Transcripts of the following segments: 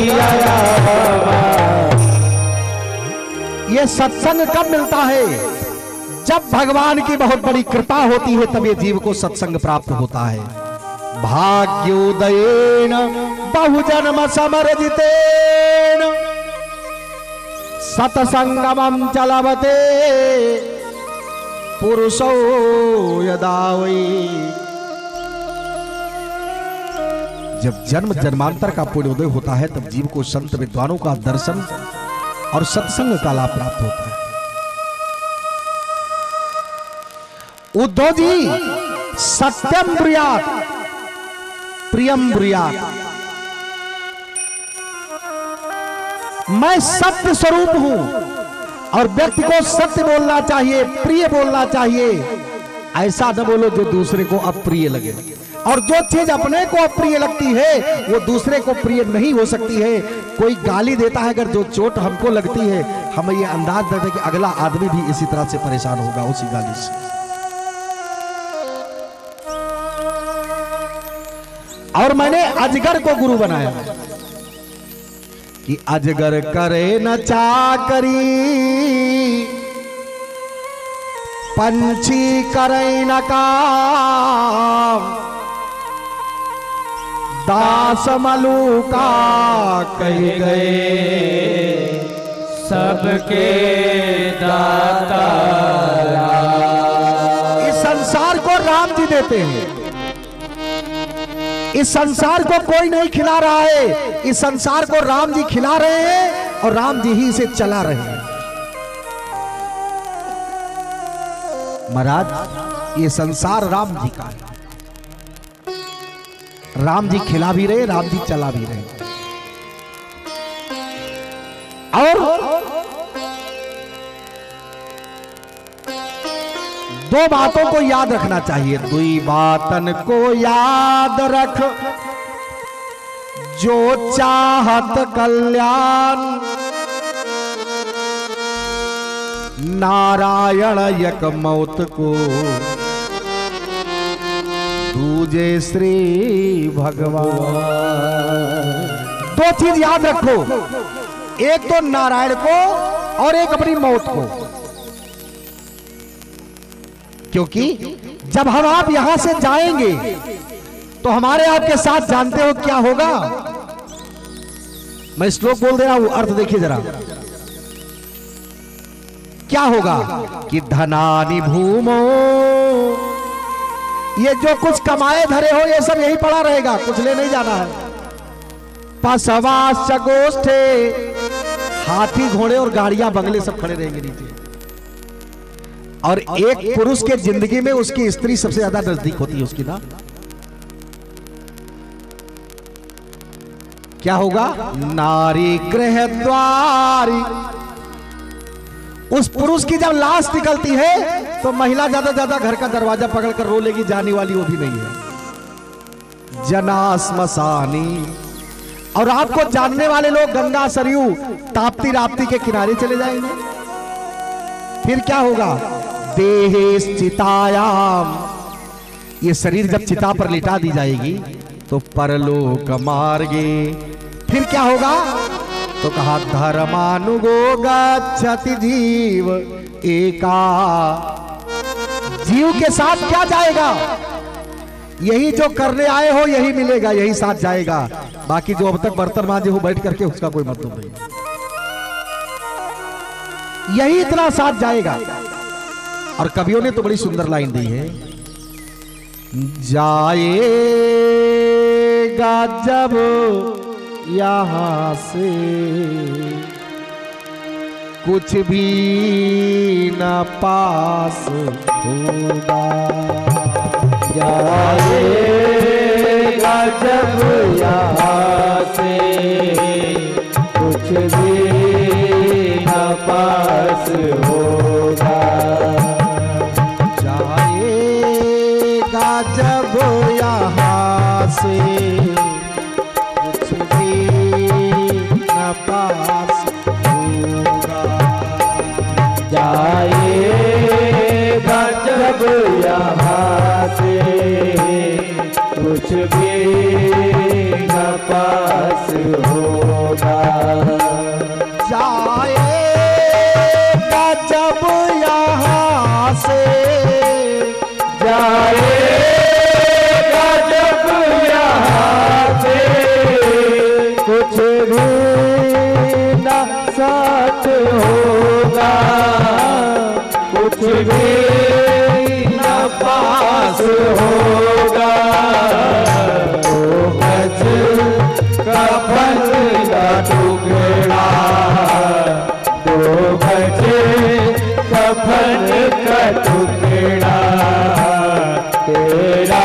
ये सत्संग कब मिलता है? जब भगवान की बहुत बड़ी कृपा होती है, तब ये जीव को सत्संग प्राप्त होता है। भाग्योदयेन बहुजन्म समर्जितेन सत्संगमं च लभते पुरुषो यदा वै। जब जन्म जन्मांतर का पुण्योदय होता है, तब जीव को संत विद्वानों का दर्शन और सत्संग का लाभ प्राप्त होता है। उद्धव जी सत्यम ब्रूयात् प्रियम ब्रूयात्। मैं सत्य स्वरूप हूं और व्यक्ति को सत्य बोलना चाहिए, प्रिय बोलना चाहिए। ऐसा न बोलो जो दूसरे को अप्रिय लगे। और जो चीज अपने को अप्रिय लगती है वो दूसरे को प्रिय नहीं हो सकती है। कोई गाली देता है, अगर जो चोट हमको लगती है, हमें ये अंदाज देते हैं कि अगला आदमी भी इसी तरह से परेशान होगा उसी गाली से। और मैंने अजगर को गुरु बनाया कि अजगर करे न चाकरी, पंछी करे न काम, दास मलूका कह गए सबके दाता। इस संसार को राम जी देते हैं। इस संसार को कोई नहीं खिला रहा है, इस संसार को राम जी खिला रहे हैं और राम जी ही इसे चला रहे हैं। महाराज ये संसार राम जी का है। राम जी खिला भी रहे, राम जी चला भी रहे। और दो बातों को याद रखना चाहिए। दुई बातन को याद रख जो चाहत कल्याण, नारायण यक मौत को दूजे श्री भगवान। दो चीज याद रखो, एक तो नारायण को और एक अपनी मौत को। क्योंकि जब हम आप यहां से जाएंगे तो हमारे आपके साथ जानते हो क्या होगा? मैं श्लोक बोल दे रहा हूं, अर्थ देखिए जरा। क्या होगा कि धनानि भूमो, ये जो कुछ कमाए धरे हो ये सब यही पड़ा रहेगा, कुछ ले नहीं जाना है। पशवाश्च गोष्ठे, हाथी घोड़े और गाड़ियां बंगले सब खड़े रहेंगे नीचे। और एक पुरुष के जिंदगी में उसकी स्त्री सबसे ज्यादा नजदीक होती है उसकी ना। क्या होगा? नारी गृह द्वारी। उस पुरुष की जब लाश निकलती है तो महिला ज्यादा ज्यादा घर का दरवाजा पकड़कर रो लेगी, जाने वाली वो भी नहीं है। जना स्मशानी। और आपको जानने वाले लोग गंगा सरयू ताप्ती राप्ती के किनारे चले जाएंगे। फिर क्या होगा? देहेश चितायाम, ये शरीर जब चिता पर लिटा दी जाएगी तो परलोक मार्गे। फिर क्या होगा? तो कहा धर्मानुगो गच्छति जीव एका। जीव के साथ क्या जाएगा? यही जो करने आए हो यही मिलेगा, यही साथ जाएगा। बाकी जो अब तक बर्तन मांजे हो बैठ करके उसका कोई मतलब नहीं, यही इतना साथ जाएगा। और कवियों ने तो बड़ी सुंदर लाइन दी है, जाएगा जब यहां से कुछ भी न पास होगा। जाएगा जब यहाँ से कुछ भी न पास होगा। जाएगा जब यहाँ से कुछ भी न पास होगा। जाएगा जब यहाँ से कुछ भी न पास होगा। जाएगा जब यहाँ से, जाएगा जब यहाँ से, कुछ भी न साथ होगा, कुछ भी न पास होगा। तो गज कफन का टुकड़ा, दो गज कफन का टुकड़ा, तेरा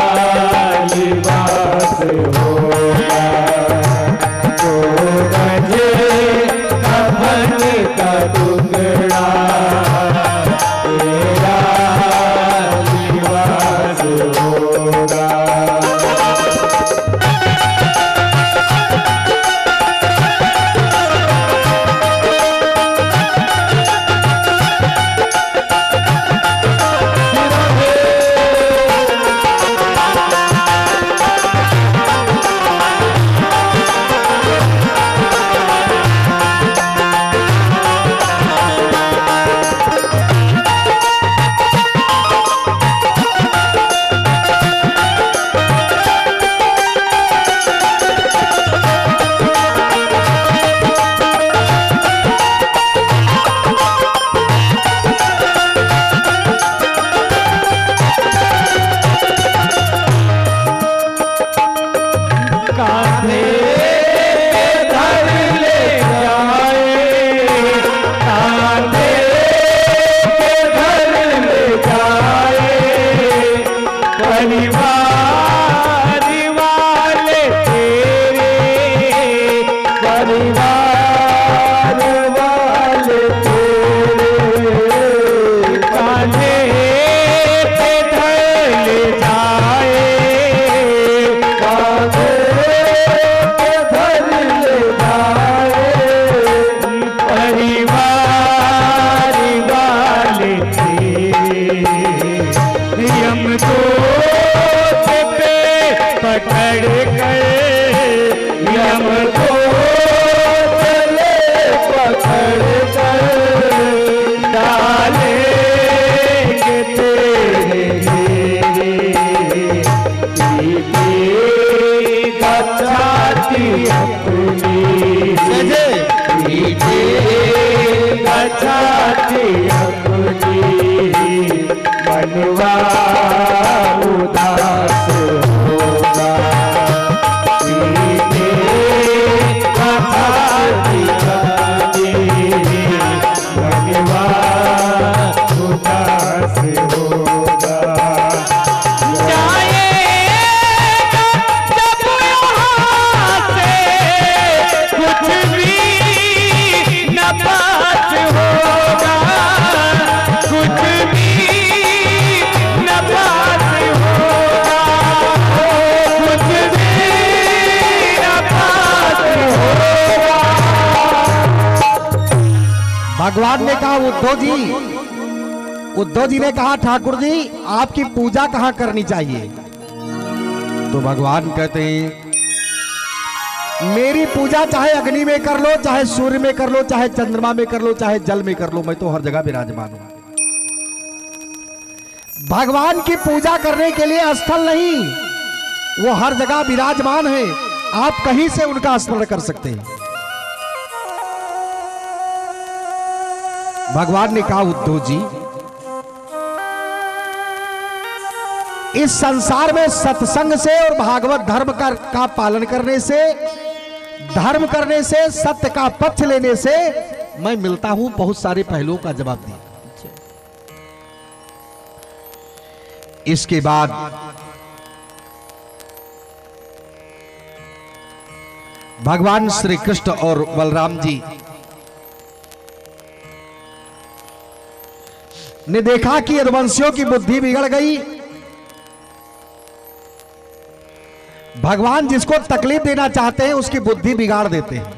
लिबास होगा। दो गज कफन का टुकड़ा, तेरा लिबास होगा। मनवा उदास होगा, सीने कथा दिखाने, मनवा उदास होगा। जाएगा जब यहाँ से, कुछ भी न पास होगा, कुछ भी न पास होगा, कुछ भी न पास होगा। भगवान ने कहा उद्धव जी ने कहा ठाकुर जी आपकी पूजा कहां करनी चाहिए? तो भगवान कहते हैं मेरी पूजा चाहे अग्नि में कर लो, चाहे सूर्य में कर लो, चाहे चंद्रमा में कर लो, चाहे जल में कर लो, मैं तो हर जगह विराजमान हूं। भगवान की पूजा करने के लिए स्थल नहीं, वो हर जगह विराजमान है, आप कहीं से उनका स्मरण कर सकते हैं। भगवान ने कहा उद्धव जी इस संसार में सत्संग से और भागवत धर्म का पालन करने से, धर्म करने से, सत्य का पक्ष लेने से मैं मिलता हूं बहुत सारे पहलुओं का जवाब दिया। इसके बाद भगवान श्री कृष्ण और बलराम जी ने देखा कि यदुवंशियों की बुद्धि बिगड़ गई। भगवान जिसको तकलीफ देना चाहते हैं उसकी बुद्धि बिगाड़ देते हैं।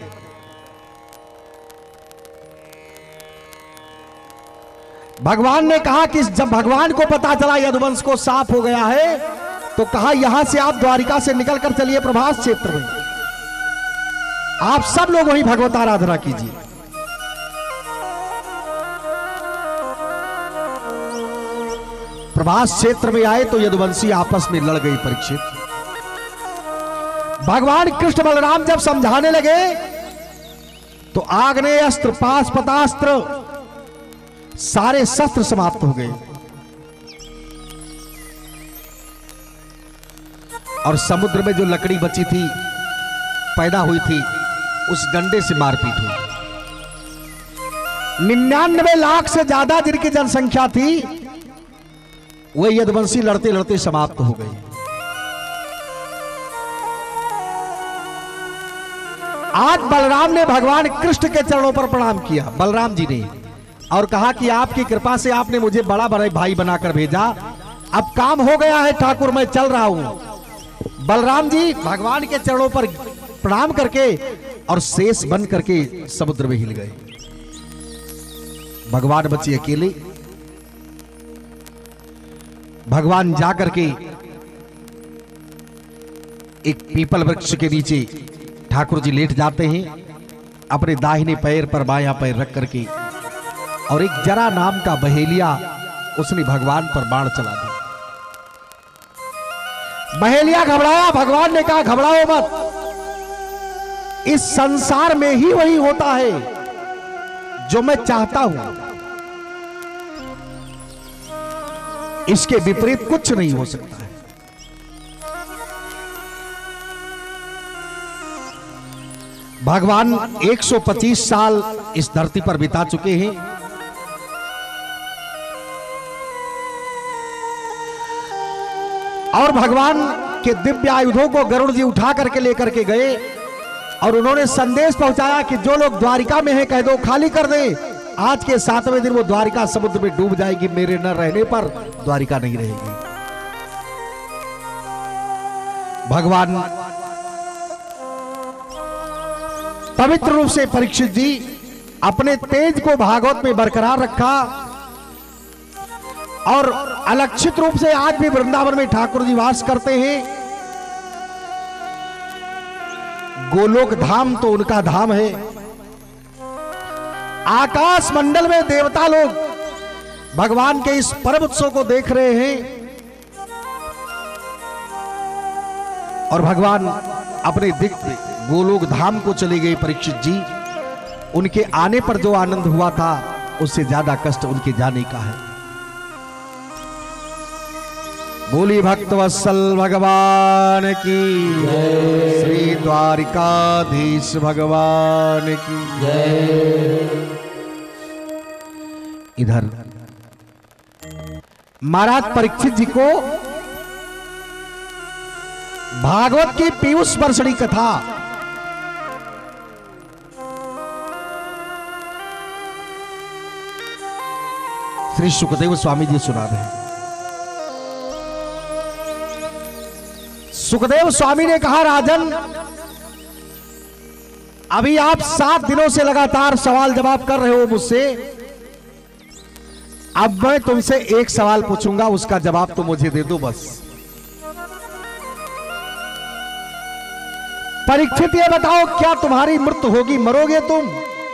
भगवान ने कहा कि जब भगवान को पता चला यदुवंश को साफ हो गया है तो कहा यहां से आप द्वारिका से निकलकर चलिए प्रभास क्षेत्र में, आप सब लोग वहीं भगवत आराधना कीजिए। प्रभास क्षेत्र में आए तो यदुवंशी आपस में लड़ गई परीक्षित। भगवान कृष्ण बलराम जब समझाने लगे तो आग्नेय अस्त्र, पाशपतास्त्र, सारे शस्त्र समाप्त हो गए और समुद्र में जो लकड़ी बची थी, पैदा हुई थी, उस डंडे से मारपीट हुई। 99 लाख से ज्यादा जिनकी जनसंख्या थी, वह यदुवंशी लड़ते लड़ते समाप्त हो गई। आज बलराम ने भगवान कृष्ण के चरणों पर प्रणाम किया, बलराम जी ने, और कहा कि आपकी कृपा से आपने मुझे बड़ा बड़ा भाई बनाकर भेजा, अब काम हो गया है ठाकुर, मैं चल रहा हूं। बलराम जी भगवान के चरणों पर प्रणाम करके और शेष बन करके समुद्र में हिल गए। भगवान बचे अकेले। भगवान जाकर के एक पीपल वृक्ष के नीचे ठाकुर जी लेट जाते हैं, अपने दाहिने पैर पर बायां पैर रख करके, और एक जरा नाम का बहेलिया उसने भगवान पर बाण चला दिया। बहेलिया घबराया, भगवान ने कहा घबराओ मत, इस संसार में ही वही होता है जो मैं चाहता हूं, इसके विपरीत कुछ नहीं हो सकता है। भगवान 125 साल इस धरती पर बिता चुके हैं। और भगवान के दिव्य आयुधों को गरुड़ जी उठा करके लेकर के गए और उन्होंने संदेश पहुंचाया कि जो लोग द्वारिका में हैं कह दो खाली कर दें, आज के 7वें दिन वो द्वारिका समुद्र में डूब जाएगी, मेरे न रहने पर द्वारिका नहीं रहेगी। भगवान पवित्र रूप से परीक्षित जी अपने तेज को भागवत में बरकरार रखा और अलक्षित रूप से आज भी वृंदावन में ठाकुर जी वास करते हैं। गोलोक धाम तो उनका धाम है। आकाश मंडल में देवता लोग भगवान के इस पर्व उत्सव को देख रहे हैं और भगवान अपने दिव्य गोलोक धाम को चले गए। परीक्षित जी, उनके आने पर जो आनंद हुआ था उससे ज्यादा कष्ट उनके जाने का है। बोली भक्तवत्सल भगवान की जय, श्री द्वारिकाधीश भगवान की जय। इधर महाराज परीक्षित जी को भागवत की पीयूष वर्षणी कथा श्री सुखदेव स्वामी जी सुना रहे हैं। सुखदेव स्वामी ने कहा, राजन अभी आप 7 दिनों से लगातार सवाल जवाब कर रहे हो मुझसे, अब मैं तुमसे एक सवाल पूछूंगा, उसका जवाब तो मुझे दे दो बस। परीक्षित ये बताओ, क्या तुम्हारी मृत्यु होगी, मरोगे तुम?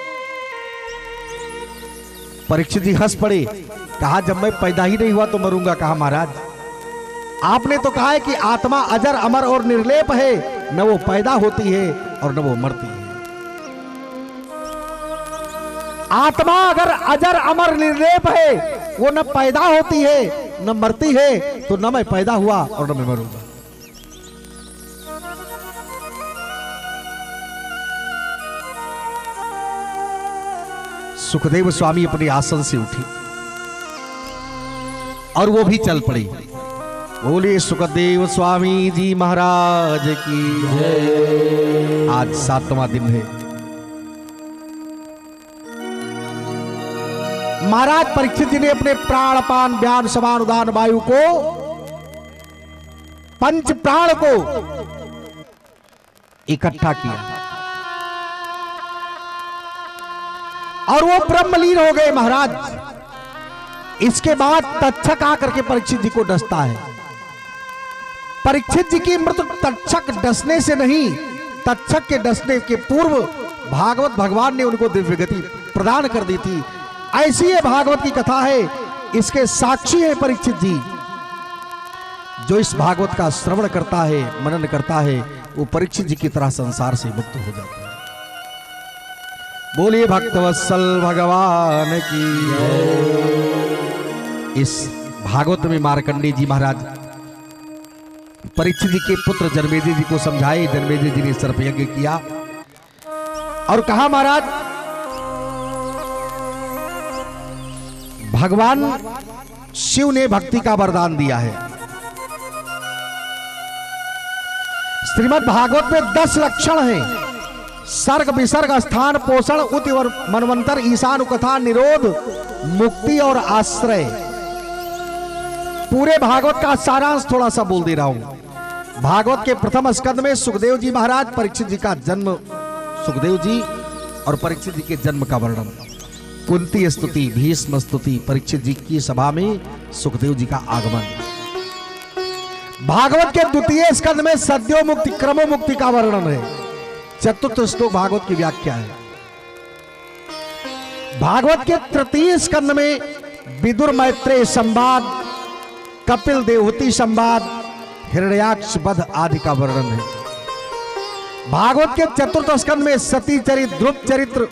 परीक्षित जी हंस पड़े, कहा जब मैं पैदा ही नहीं हुआ तो मरूंगा कहा महाराज? आपने तो कहा है कि आत्मा अजर अमर और निर्लेप है, न वो पैदा होती है और न वो मरती है। आत्मा अगर अजर अमर निर्लेप है, वो न पैदा होती है न मरती है, तो न मैं पैदा हुआ और न मैं मरूंगा। सुखदेव स्वामी अपने आसन से उठी और वो भी चल पड़ी। बोले सुखदेव स्वामी जी महाराज की जय। आज 7वां दिन है। महाराज परीक्षित जी ने अपने प्राण अपान व्यान समान उदान वायु को, पंच प्राण को इकट्ठा किया और वो ब्रह्मलीन हो गए महाराज। इसके बाद तक्षक आकर के परीक्षित जी को डसता है। परीक्षित जी की मृत्यु तक्षक डसने से नहीं, तक्षक के डसने के पूर्व भागवत भगवान ने उनको दिव्य गति प्रदान कर दी थी। ऐसी ये भागवत की कथा है, इसके साक्षी है परीक्षित जी। जो इस भागवत का श्रवण करता है, मनन करता है, वो परीक्षित जी की तरह संसार से मुक्त हो जाता है। बोलिए भक्तवत्सल भगवान की। इस भागवत में मार्कंडेय जी महाराज परीक्षित जी के पुत्र जन्मेजय जी को समझाए। जन्मेजय जी ने सर्पयज्ञ किया और कहा, महाराज भगवान शिव ने भक्ति का वरदान दिया है। श्रीमद् भागवत में 10 लक्षण हैं। सर्ग, विसर्ग, स्थान, पोषण, उति और मनवंतर, ईशान, कथा, निरोध, मुक्ति और आश्रय। पूरे भागवत का सारांश थोड़ा सा बोल दे रहा हूं। भागवत के प्रथम स्कंद में सुखदेव जी महाराज परीक्षित जी का जन्म, सुखदेव जी और परीक्षित जी के जन्म का वर्णन। कुंती स्तुति, भीष्म स्तुति, परीक्षित जी की सभा में सुखदेव जी का आगमन। भागवत के द्वितीय स्कंद में सद्यो मुक्ति, क्रमो मुक्ति का वर्णन है। चतुर्थ श्लोक भागवत की व्याख्या है। भागवत के तृतीय स्कंद में विदुर मैत्रेय संवाद, कपिल देवहूति संवाद, हिरण्याक्ष वध आदि का वर्णन है। भागवत के चतुर्थ स्कंद में सती चरित्र, ध्रुव चरित्र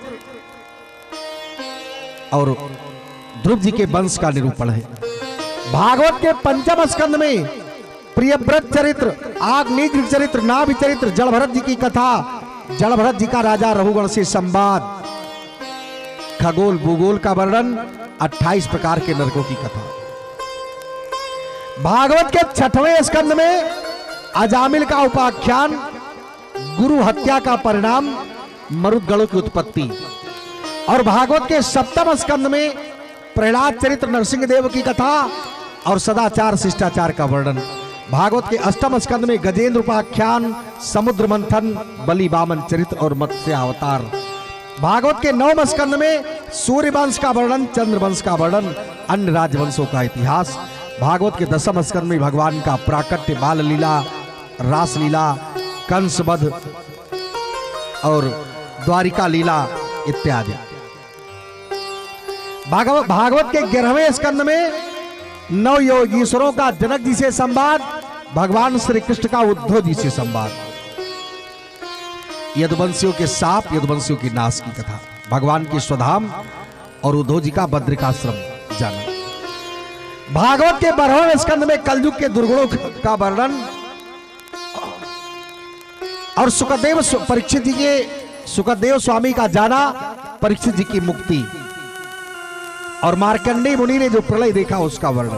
और ध्रुव जी के वंश का निरूपण है। भागवत के पंचम स्कंद में प्रियव्रत चरित्र, आग्नेय चरित्र, नाभि चरित्र, जलभरत जी की कथा, जलभरत जी का राजा रघुगण से संवाद, खगोल भूगोल का वर्णन, 28 प्रकार के नरकों की कथा। भागवत के छठवें स्कंद में अजामिल का उपाख्यान, गुरु हत्या का परिणाम, मरुदगणों की उत्पत्ति। और भागवत के सप्तम स्कंद में प्रहलाद चरित्र, नरसिंह देव की कथा और सदाचार शिष्टाचार का वर्णन। भागवत के अष्टम स्कंद में गजेंद्र उपाख्यान, समुद्र मंथन, बलि वामन चरित्र और मत्स्य अवतार। भागवत के नवम स्कंद में सूर्य वंश का वर्णन, चंद्र वंश का वर्णन, अन्य राजवंशों का इतिहास। भागवत के दसम स्कंद में भगवान का प्राकट्य, बाल लीला, रास लीला, कंस वध और द्वारिका लीला इत्यादि। भागवत के 11वें स्कंद में नव योगीश्वरों का जनक जी से संवाद, भगवान श्री कृष्ण का उद्धव जी से संवाद, यदुवंशियों के साप, यदुवंशियों की नाश की कथा, भगवान की स्वधाम और उद्धव जी का बद्रिकाश्रम जाना। भागवत के 12वें स्कंद में कलयुग के दुर्गुणों का वर्णन और सुखदेव परीक्षित जी के, सुखदेव स्वामी का जाना, परीक्षित जी की मुक्ति और मार्कंडेय मुनि ने जो प्रलय देखा उसका वर्णन।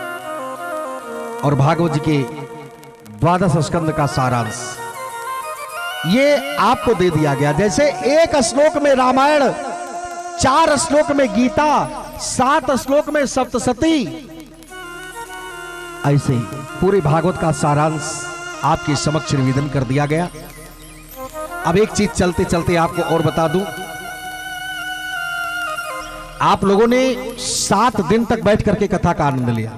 और भागवत जी के 12 स्कंद का सारांश ये आपको दे दिया गया। जैसे एक श्लोक में रामायण, 4 श्लोक में गीता, 7 श्लोक में सप्तशती, ऐसे ही पूरे भागवत का सारांश आपके समक्ष निवेदन कर दिया गया। अब एक चीज चलते चलते आपको और बता दूं, आप लोगों ने 7 दिन तक बैठ करके कथा का आनंद लिया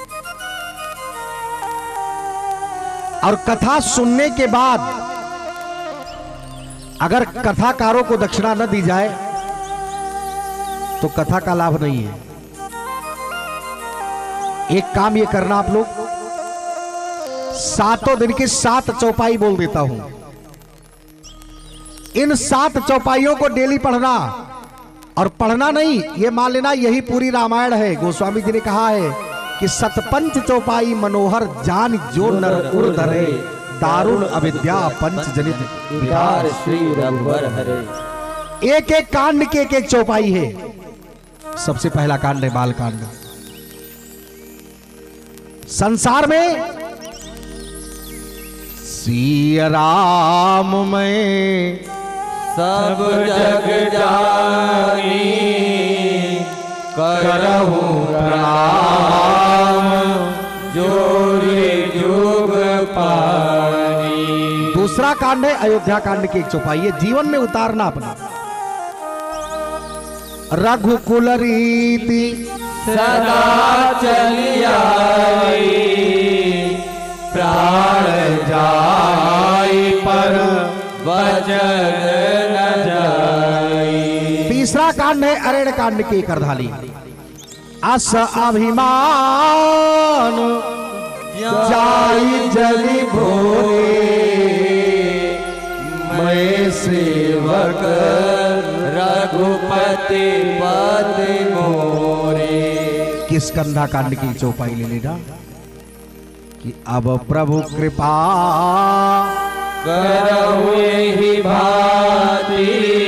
और कथा सुनने के बाद अगर कथाकारों को दक्षिणा न दी जाए तो कथा का लाभ नहीं है। एक काम ये करना, आप लोग 7 दिन की 7 चौपाई बोल देता हूं, इन 7 चौपाइयों को डेली पढ़ना। और पढ़ना नहीं, ये मान लेना यही पूरी रामायण है। गोस्वामी जी ने कहा है कि सतपंच चौपाई मनोहर जान जो नर उर धरे, दारुण अविद्या पंच जनित विकार श्री रघुवर हरे। एक एक कांड की एक एक चौपाई है। सबसे पहला कांड है बाल कांड। संसार में सिया राम में सब जग जानी, करहु प्रणाम जोरे जुग पानी। दूसरा कांड है अयोध्या कांड की एक चौपाई है, जीवन में उतारना अपना। रघुकुल रीति सदा चली आई, प्राण जाई पर वचन न जाई। तीसरा कांड है अरण्य कांड की करधाली। अस अभिमान जाई जली भोरे, मैं सेवक रघुपति पति मोरे। किस कंधा कांड की चौपाई ले लेना कि अब प्रभु कृपा करहु ही भांति,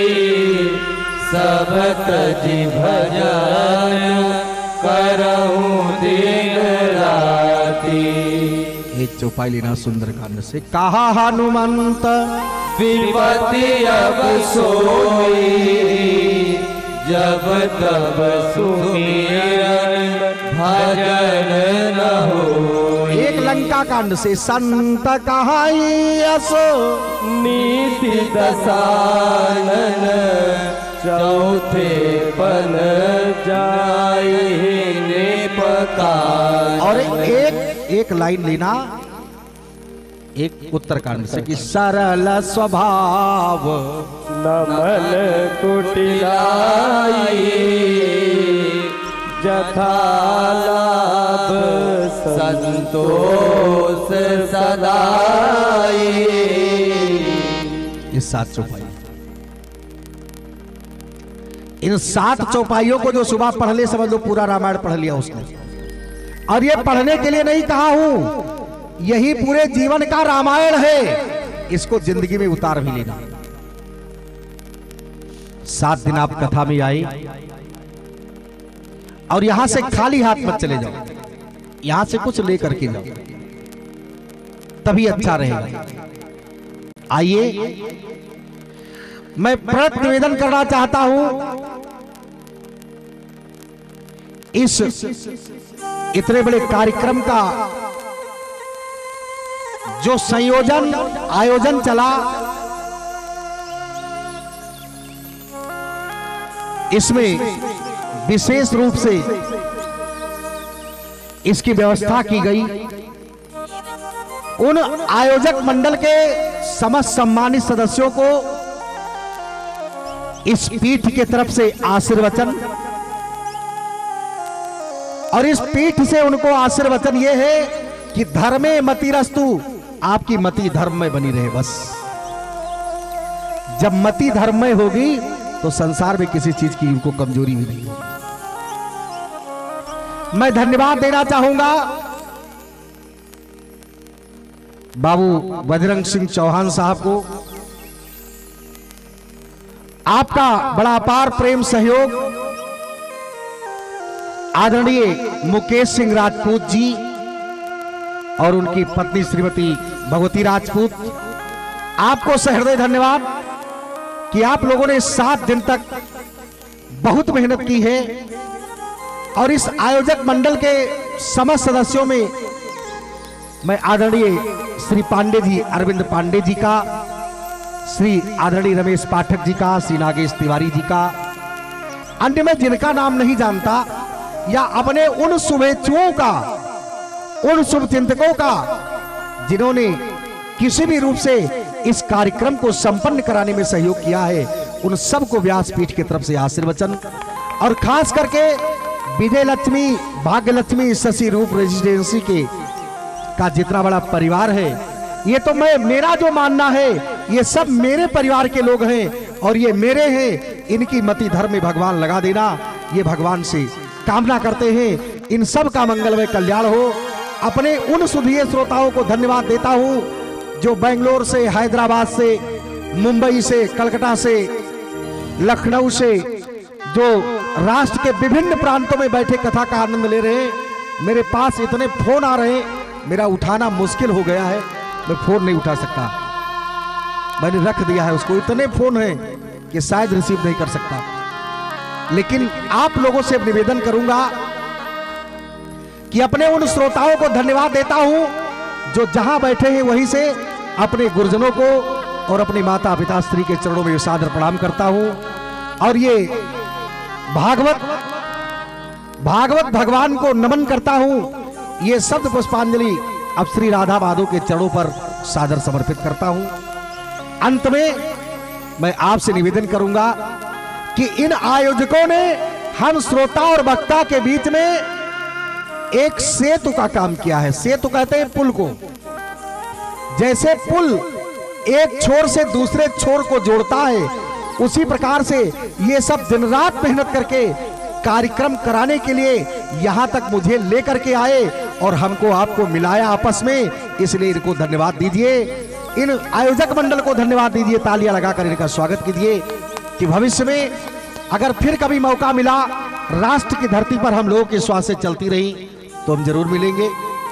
सब तजि भजन करहु दिन राति। एक चौपाई लेना सुंदर कांड से। कहा हनुमंत विपत्ति अब सोई, जब तब सुमिरन भजन न होई। एक लंका कांड से। संत कहाई असो नीति दसानन, चौथे पन जाई निपकान। और एक लाइन लेना एक उत्तरकांड से कि सरल स्वभाव नमन कुटिलाई, जथा लाभ संतोष सदाई। ये 7 चौपाई। इन 7 चौपाइयों को जो सुबह पढ़ ले समझ लो पूरा रामायण पढ़ लिया उसने। और ये पढ़ने के लिए नहीं कहा हूं, यही पूरे जीवन का रामायण है, इसको जिंदगी में उतार भी लेना। 7 दिन आप कथा में आए और यहां से खाली हाथ मत चले जाओ, यहां से कुछ लेकर के जाओ, तभी अच्छा रहेगा। आइए, मैं प्रणत निवेदन करना चाहता हूं, इस इतने बड़े कार्यक्रम का जो संयोजन आयोजन चला, इसमें विशेष रूप से इसकी व्यवस्था की गई। उन आयोजक मंडल के समस्त सम्मानित सदस्यों को इस पीठ के तरफ से आशीर्वचन, और इस पीठ से उनको आशीर्वचन ये है कि धर्मे मतिरस्तु, आपकी मति धर्म में बनी रहे। बस जब मति धर्म में होगी तो संसार में किसी चीज की उनको कमजोरी भी नहीं होगी। मैं धन्यवाद देना चाहूंगा बाबू बजरंग सिंह चौहान साहब को। आपका बड़ा अपार प्रेम सहयोग आदरणीय मुकेश सिंह राजपूत जी और उनकी पत्नी श्रीमती भगवती राजपूत, आपको सहृदय धन्यवाद कि आप लोगों ने 7 दिन तक बहुत मेहनत की है। और इस आयोजक मंडल के समस्त सदस्यों में मैं आदरणीय श्री पांडे जी, अरविंद पांडे जी का, श्री आदरणीय रमेश पाठक जी का, श्री नागेश तिवारी जी का, अन्य मैं जिनका नाम नहीं जानता, या अपने उन शुभेच्छुओं का, उन शुभ चिंतकों का जिन्होंने किसी भी रूप से इस कार्यक्रम को संपन्न कराने में सहयोग किया है, उन सबको व्यासपीठ की तरफ से आशीर्वचन। और खास करके विजय लक्ष्मी, भाग्य लक्ष्मी, शशि रूप रेजिडेंसी के का जितना बड़ा परिवार है, ये तो मेरा जो मानना है, ये सब मेरे परिवार के लोग हैं और ये मेरे हैं। इनकी मति धर्म में भगवान लगा देना, ये भगवान से कामना करते हैं इन सब का मंगलमय कल्याण हो। अपने उन सुधीय श्रोताओं को धन्यवाद देता हूं जो बेंगलोर से, हैदराबाद से, मुंबई से, कलकत्ता से, लखनऊ से, जो राष्ट्र के विभिन्न प्रांतों में बैठे कथा का आनंद ले रहे हैं। मेरे पास इतने फोन आ रहे हैं, मेरा उठाना मुश्किल हो गया है, मैं फोन नहीं उठा सकता, मैंने रख दिया है उसको। इतने फोन हैं कि शायद रिसीव नहीं कर सकता, लेकिन आप लोगों से निवेदन करूंगा कि अपने उन श्रोताओं को धन्यवाद देता हूं जो जहां बैठे हैं वहीं से अपने गुरुजनों को और अपने माता पिता स्त्री के चरणों में सादर प्रणाम करता हूं। और ये भागवत भगवान को नमन करता हूं। ये शब्द पुष्पांजलि अब श्री राधा माधव के चरणों पर सादर समर्पित करता हूं। अंत में मैं आपसे निवेदन करूंगा कि इन आयोजकों ने हम श्रोता और वक्ता के बीच में एक सेतु का काम किया है। सेतु कहते हैं पुल को। जैसे पुल एक छोर से दूसरे छोर को जोड़ता है, उसी प्रकार से ये सब दिन रात मेहनत करके कार्यक्रम कराने के लिए यहां तक मुझे लेकर के आए और हमको आपको मिलाया आपस में, इसलिए इनको धन्यवाद दीजिए। इन आयोजक मंडल को धन्यवाद दीजिए, तालियां लगाकर इनका स्वागत कीजिए कि भविष्य में अगर फिर कभी मौका मिला, राष्ट्र की धरती पर हम लोगों की श्वासें चलती रही तो हम जरूर मिलेंगे।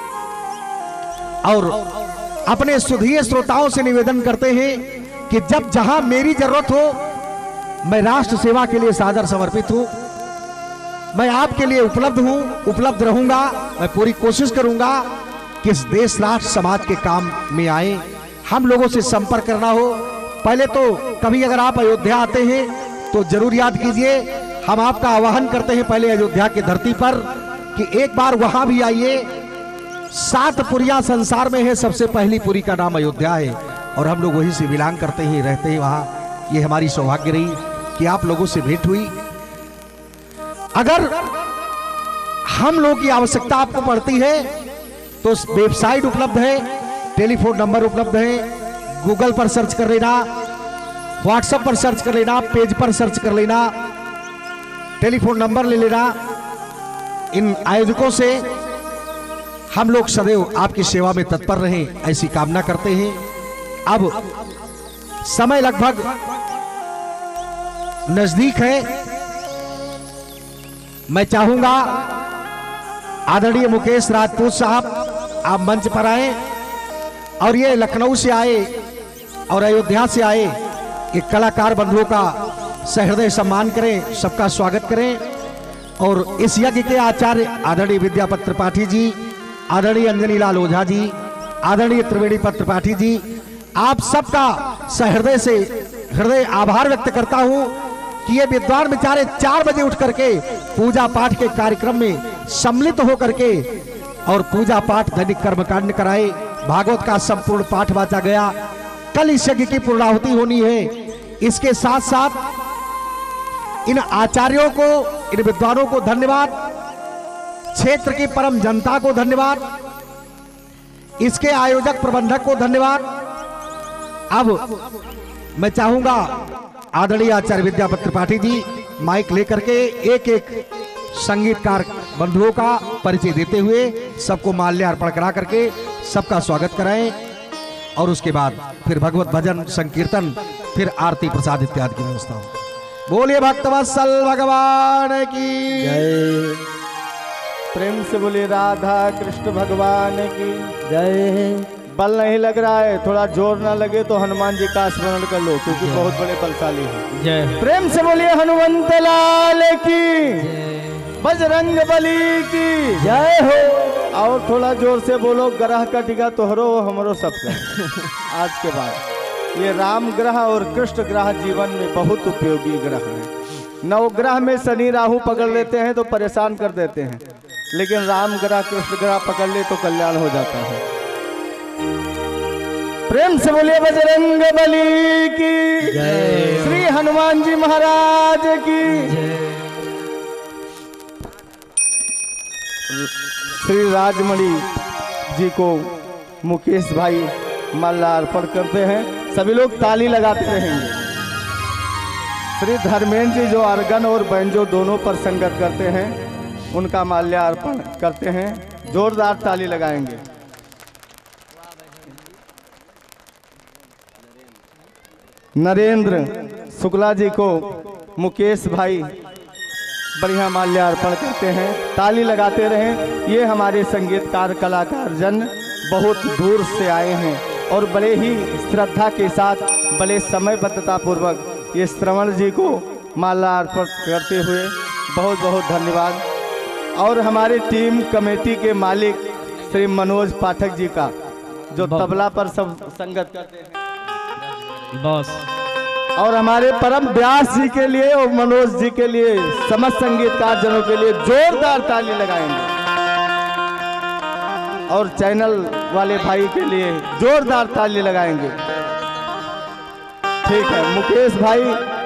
और अपने सुधीर श्रोताओं से निवेदन करते हैं कि जब जहां मेरी जरूरत हो, मैं राष्ट्र सेवा के लिए सादर समर्पित हूं। मैं आपके लिए उपलब्ध हूं, उपलब्ध रहूंगा। मैं पूरी कोशिश करूंगा कि इस देश राष्ट्र समाज के काम में आए। हम लोगों से संपर्क करना हो, पहले तो कभी अगर आप अयोध्या आते हैं तो जरूर याद कीजिए, हम आपका आह्वान करते हैं पहले अयोध्या की धरती पर कि एक बार वहां भी आइए। 7 पुरियां संसार में है, सबसे पहली पुरी का नाम अयोध्या है और हम लोग वहीं से बिलोंग करते हैं, रहते हैं वहां। ये हमारी सौभाग्य रही कि आप लोगों से भेंट हुई। अगर हम लोगों की आवश्यकता आपको पड़ती है तो वेबसाइट उपलब्ध है, टेलीफोन नंबर उपलब्ध है, गूगल पर सर्च कर लेना, व्हाट्सएप पर सर्च कर लेना, पेज पर सर्च कर लेना, टेलीफोन नंबर ले लेना। इन आयोजकों से हम लोग सदैव आपकी सेवा में तत्पर रहें, ऐसी कामना करते हैं। अब समय लगभग नजदीक है। मैं चाहूंगा आदरणीय मुकेश राजपूत साहब आप मंच पर आए और ये लखनऊ से आए और अयोध्या से आए ये कलाकार बंधुओं का सहृदय सम्मान करें, सबका स्वागत करें। और इस यज्ञ के आचार्य आदरणीय विद्यापति त्रिपाठी जी, आदरणीय अंजनी लाल ओझा जी, आदरणीय त्रिवेणी पत्र त्रिपाठी जी, आप सबका सहृदय से हृदय आभार व्यक्त करता हूं कि ये विद्वान बेचारे 4 बजे उठ करके पूजा पाठ के कार्यक्रम में सम्मिलित होकर के और पूजा पाठ दैनिक कर्मकांड कराए। भागवत का संपूर्ण पाठ वाचा गया। कल इस यज्ञ की पूर्णाहुति होनी है। इसके साथ साथ इन आचार्यों को, इन विद्वानों को धन्यवाद, क्षेत्र की परम जनता को धन्यवाद, इसके आयोजक प्रबंधक को धन्यवाद। अब मैं चाहूंगा आदरणीय आचार्य विद्यापति त्रिपाठी जी माइक लेकर के एक एक संगीतकार बंधुओं का परिचय देते हुए सबको माल्यार्पण करा करके सबका स्वागत कराएं और उसके बाद फिर भगवत भजन संकीर्तन, फिर आरती प्रसाद इत्यादि की व्यवस्था हो। बोलिए भक्तवत्सल भगवान की जय। प्रेम से बोलिए राधा कृष्ण भगवान की जय। बल नहीं लग रहा है, थोड़ा जोर ना लगे तो हनुमान जी का स्मरण कर लो, क्योंकि बहुत बड़े बलशाली हैं। जय। प्रेम से बोलिए हनुमंत लाल की, बजरंग बली की जय हो। और थोड़ा जोर से बोलो, ग्रह कटिगा तोहरो हमरो सबका। आज के बाद ये राम ग्रह और कृष्ण ग्रह जीवन में बहुत उपयोगी ग्रह है। नवग्रह में शनि राहु पकड़ लेते हैं तो परेशान कर देते हैं, लेकिन राम ग्रह कृष्ण ग्रह पकड़ ले तो कल्याण हो जाता है। प्रेम से बोलिए बजरंग बली की जय, श्री हनुमान जी महाराज की जय। श्री राजमणि जी को मुकेश भाई माल्यार्पण करते हैं। सभी लोग ताली लगाते रहेंगे। श्री धर्मेंद्र जी जो अर्गन और बैंजो दोनों पर संगत करते हैं, उनका माल्यार्पण करते हैं। जोरदार ताली लगाएंगे। नरेंद्र शुक्ला जी को मुकेश भाई बढ़िया माल्यार्पण करते हैं। ताली लगाते रहें। ये हमारे संगीतकार कलाकार जन बहुत दूर से आए हैं और बड़े ही श्रद्धा के साथ, बड़े समयबद्धता पूर्वक ये श्रवण जी को माल्यार्पण करते हुए बहुत बहुत धन्यवाद। और हमारे टीम कमेटी के मालिक श्री मनोज पाठक जी का, जो तबला पर सब संगत करते हैं बॉस। और हमारे परम व्यास जी के लिए और मनोज जी के लिए, समस्त संगीतकार जनों के लिए जोरदार ताली लगाएंगे। और चैनल वाले भाई के लिए जोरदार ताली लगाएंगे। ठीक है, मुकेश भाई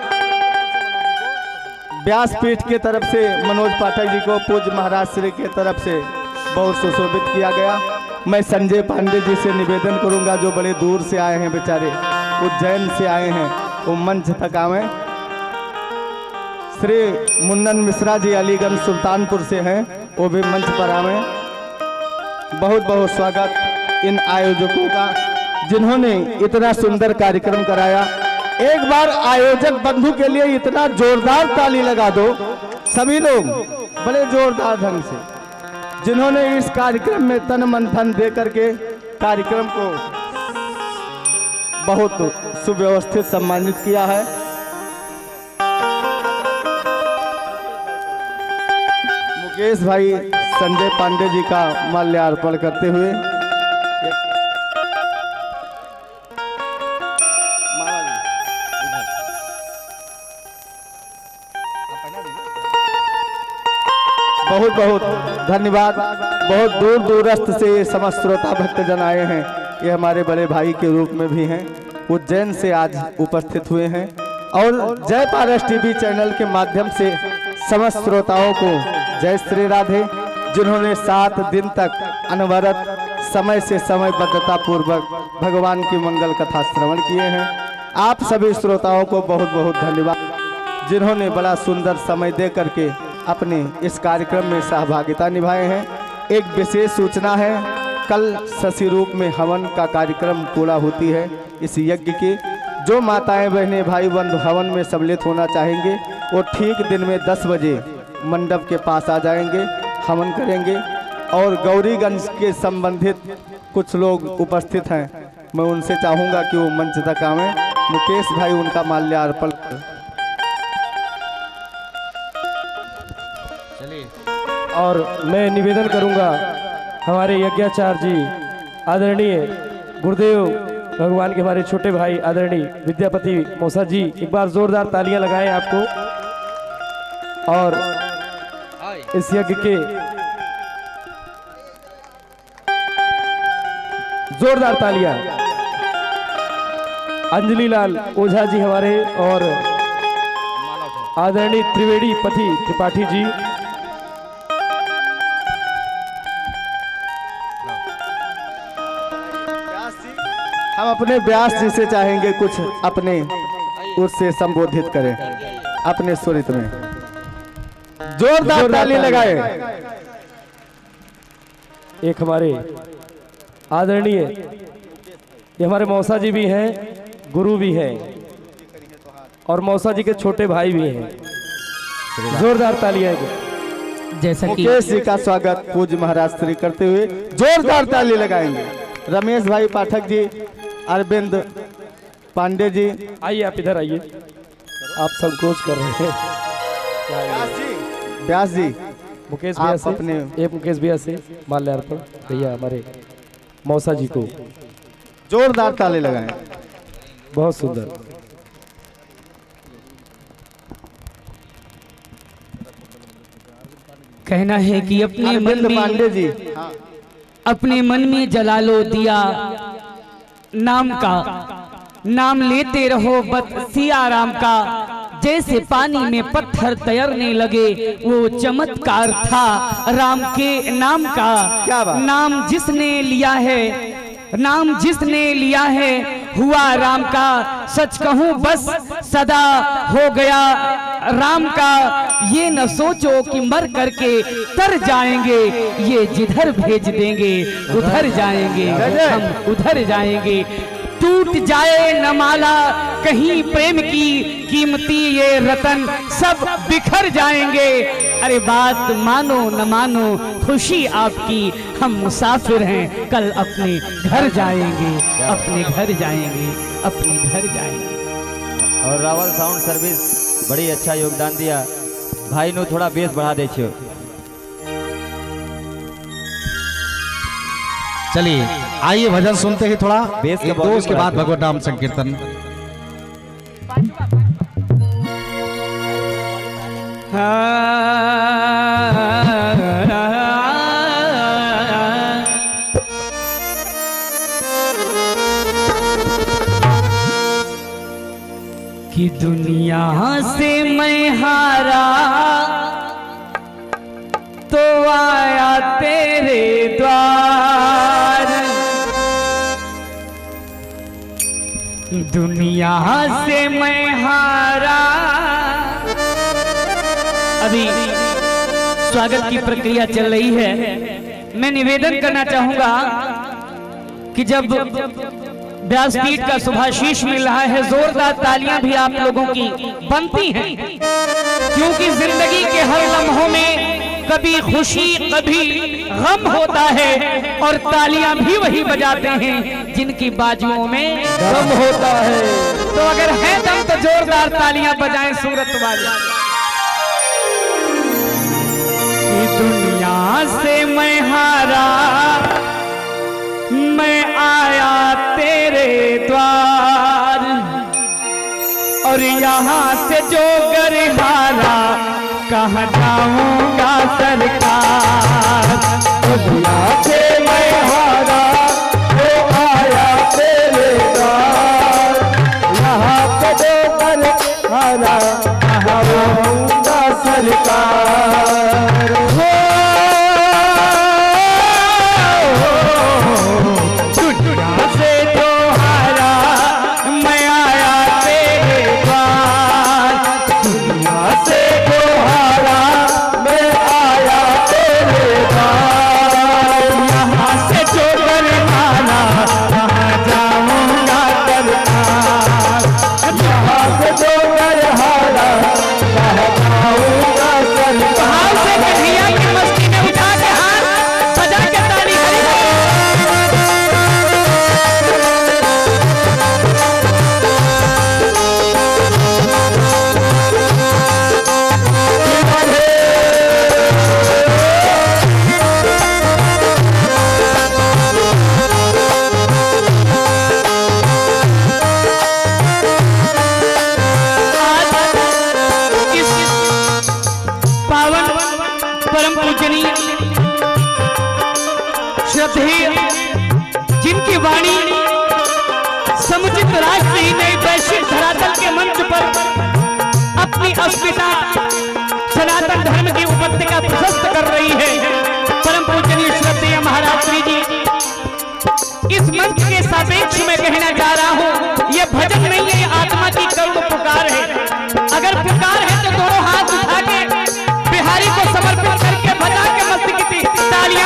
व्यासपीठ के तरफ से मनोज पाठक जी को पूज्य महाराज श्री के तरफ से बहुत सुशोभित किया गया। मैं संजय पांडे जी से निवेदन करूंगा, जो बड़े दूर से आए हैं बेचारे, उज्जैन से आए हैं, वो मंच तक आए। श्री मुन्नन मिश्रा जी अलीगंज सुल्तानपुर से हैं, वो भी मंच पर आए। बहुत बहुत स्वागत इन आयोजकों का, जिन्होंने इतना सुंदर कार्यक्रम कराया। एक बार आयोजक बंधु के लिए इतना जोरदार ताली लगा दो सभी लोग, बड़े जोरदार ढंग से, जिन्होंने इस कार्यक्रम में तन मन धन दे करके कार्यक्रम को बहुत सुव्यवस्थित सम्मानित किया है। मुकेश भाई संजय पांडे जी का माल्यार्पण करते हुए बहुत बहुत धन्यवाद। बहुत दूर दूरस्थ से ये समस्त श्रोता भक्तजन आए हैं, ये हमारे बड़े भाई के रूप में भी हैं, उज्जैन से आज उपस्थित हुए हैं। और जय पारस टीवी चैनल के माध्यम से समस्त श्रोताओं को जय श्री राधे, जिन्होंने 7 दिन तक अनवरत समय से समयबद्धता पूर्वक भगवान की मंगल कथा श्रवण किए हैं। आप सभी श्रोताओं को बहुत बहुत धन्यवाद, जिन्होंने बड़ा सुंदर समय दे करके अपने इस कार्यक्रम में सहभागिता निभाए हैं। एक विशेष सूचना है, कल शशि रूप में हवन का कार्यक्रम पूरा होती है। इस यज्ञ की जो माताएं बहनें भाई बंधु हवन में सम्मिलित होना चाहेंगे, वो ठीक दिन में 10 बजे मंडप के पास आ जाएंगे, हवन करेंगे। और गौरीगंज के संबंधित कुछ लोग उपस्थित हैं, मैं उनसे चाहूँगा कि वो मंच तक आवें। मुकेश भाई उनका माल्यार्पण। और मैं निवेदन करूंगा हमारे यज्ञाचार्य जी आदरणीय गुरुदेव भगवान के हमारे छोटे भाई आदरणीय विद्यापति मौसा जी, एक बार जोरदार तालियां लगाएं आपको। और इस यज्ञ के जोरदार तालियां अंजलि लाल ओझा जी हमारे और आदरणीय त्रिवेणी पति त्रिपाठी जी। हम अपने व्यास जी से चाहेंगे कुछ अपने उससे संबोधित करें अपने स्वरित में। जोरदार ताली लगाए। एक हमारे आदरणीय ये हमारे मौसा जी भी हैं, गुरु भी हैं और मौसा जी के छोटे भाई भी हैं। जोरदार तालियां। जैसा कि मुकेश जी का स्वागत पूज्य महाराज श्री करते हुए जोरदार ताली लगाएंगे। रमेश भाई पाठक जी, अरविंद पांडे जी, आइए आप इधर आइए, आप संकोच कर रहे हैं। व्यास जी मुकेश भैया से अपने एक मुकेश भैया से माल्यार्पण भैया हमारे मौसा जी को। जोरदार ताली लगाएं। बहुत सुंदर। कहना है कि अपने मन अरविंद में पांडे जी, अपने मन में जला लो दिया नाम का, नाम लेते रहो बस सिया राम का। जैसे पानी में पत्थर तैरने लगे वो चमत्कार था राम के नाम क्या का। बात? नाम जिसने लिया है, नाम जिसने लिया है हुआ राम का। सच कहूं बस सदा हो गया राम का। ये न सोचो कि मर करके तर जाएंगे, ये जिधर भेज देंगे उधर जाएंगे, हम उधर जाएंगे। टूट जाए न माला कहीं प्रेम की, कीमती ये रतन सब बिखर जाएंगे। अरे बात मानो न मानो खुशी आपकी, हम मुसाफिर हैं कल अपने घर जाएंगे, अपने घर जाएंगे, अपने घर जाएंगे। और रावल साउंड सर्विस बड़ी अच्छा योगदान दिया। भाई नो थोड़ा बेस बढ़ा दे छो। चलिए आइए भजन सुनते ही थोड़ा बेस के एक volume दोस्त के बाद बढ़ा दो। भगवत नाम संकीर्तन। कि दुनिया से मैं हारा तो आया तेरे द्वार, दुनिया से मैं हारा। अभी स्वागत की प्रक्रिया चल रही है। मैं निवेदन करना चाहूंगा कि जब व्यासपीठ का शुभाशीष मिल रहा है, जोरदार तालियां भी आप लोगों की बनती हैं, क्योंकि जिंदगी के हर लम्हों में कभी खुशी कभी गम होता है और तालियां भी वही बजाते हैं जिनकी बाजुओं में गम होता है। तो अगर है दम तो जोरदार तालियां बजाएं सूरत वाले। दुनिया से मैं हारा मैं आया तेरे द्वार, और यहाँ से जो गर हारा कहाँ जाऊंगा सरकार। दुनिया से मैं हारा तो आया तेरे द्वार, यहाँ पे जो कर हारा कहाँ जाऊंगा सरकार। दुनिया से जो हारा मैं आया तेरे द्वार, दुनिया से जो हारा मैं आया तेरे द्वार, यहाँ से जो गर हारा कहाँ जाऊंगा सरकार। यहाँ से जो कर हारा कहाँ जाऊंगा भाव से सरकार। कन्हैया की मस्ती में उठा के हाथ बजा के ताली पावन परम पूजनीय श्रद्धेय, जिनकी वाणी समुचित राष्ट्र ही नहीं वैश्विक धरातल के मंच पर अपनी अस्मिता सनातन धर्म की उपत्तिका प्रशस्त कर रही है, परम पूजनीय श्रद्धेय महाराज श्री जी। इस मंच के सापेक्ष में कहना चाह रहा हूँ, ये भजन नहीं है, ये आत्मा की करुण पुकार है। अगर पुकार है तो दोनों हाथ उठा के बिहारी को समर्पित करके बजा के मस्ती की तालियां।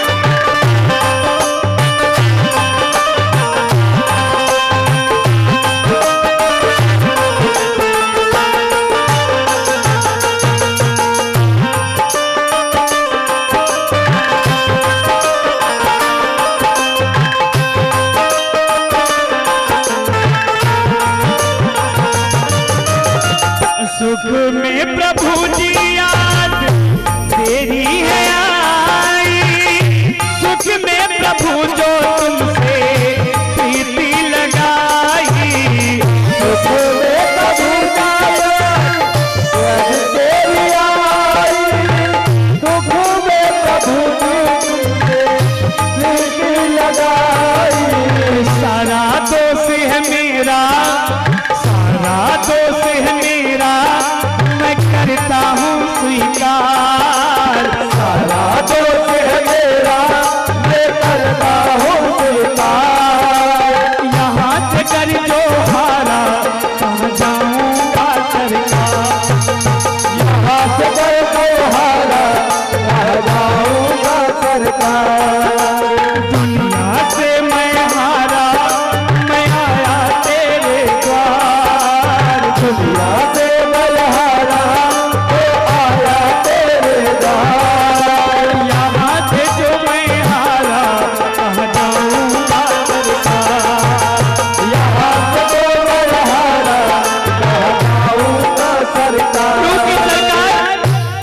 सुख में प्रभु जी याद तेरी है आई, सुख में प्रभु जो तुमसे प्रीति लगाई, सुख में प्रभु का याद तेरी आई, सुख में प्रभु तुमसे प्रीति लगाई। सारा दोष है मेरा, सारा दोष है मेरा, मैं करता हूँ स्वीकार। सारा दोष है मेरा, मैं करता हूँ स्वीकार। यहाँ से कर जो हारा कहाँ जाऊंगा सरकार। यहाँ से कर जो हारा कहाँ जाऊंगा सरकार। दुनिया से मैं हारा मैं आया तेरे द्वार, दुनिया से मैं हारा तो आया तेरे द्वार, यहाँ से जो मैं हारा कहाँ जाऊंगा सरकार। यहाँ से जो मैं हारा कहाँ जाऊंगा सरकार। क्योंकि सरकार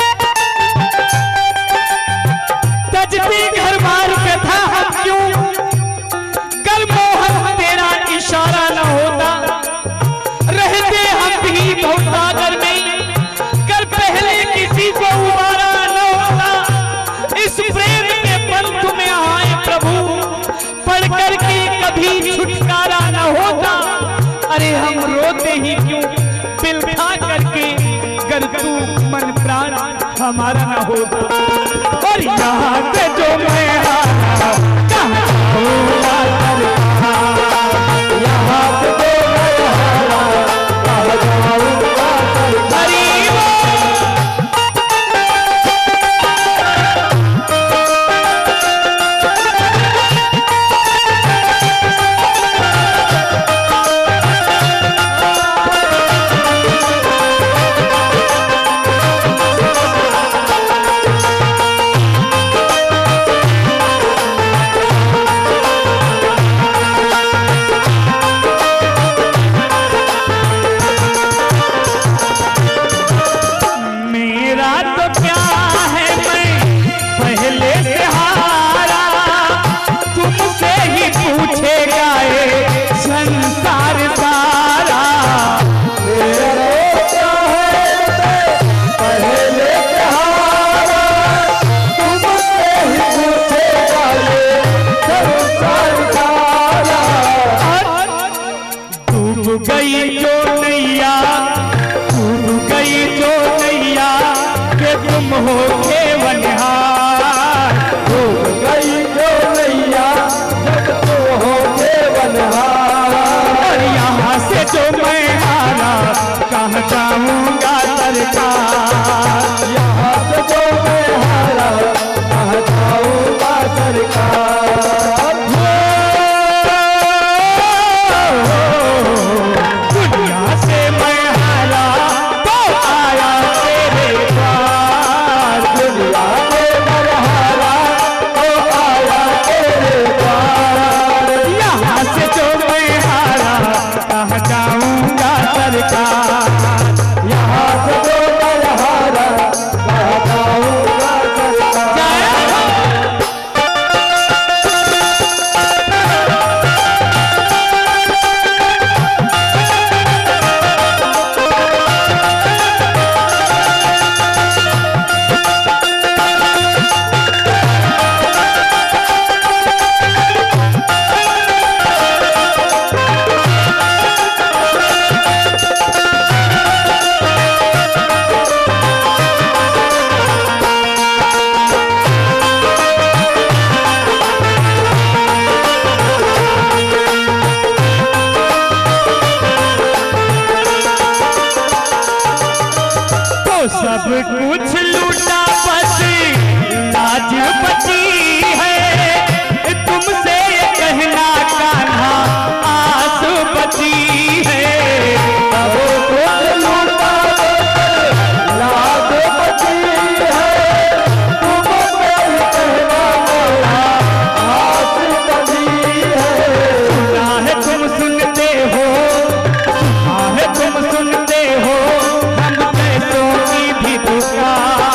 तजती घर मार पे था हम क्यों, कल मोहन तेरा इशारा न होता, रहते हम भी बहुत सागर में, कल पहले किसी को उबारा न होता। इस प्रेम के पंथ में आए प्रभु, पढ़ कर के कभी छुटकारा न होता। अरे हम रोते ही क्यों, पिल खा करके कर तू मन प्राण हमारा ना होता। और यहाँ से जो मैं हारा कहाँ होगा तरका, यहाँ से जो मैं हारा कहाँ जाऊंगा तरका। सब कुछ लूटा बस लाज बची है, तुमसे कहना कान्हा आस बची है। सब कुछ लूटा बस लाज बची है, तुमसे कहना कान्हा आस बची है। सुना है तुम सुनते हो, सुना है तुम सुनते हो, हम पैसों की भी दुकान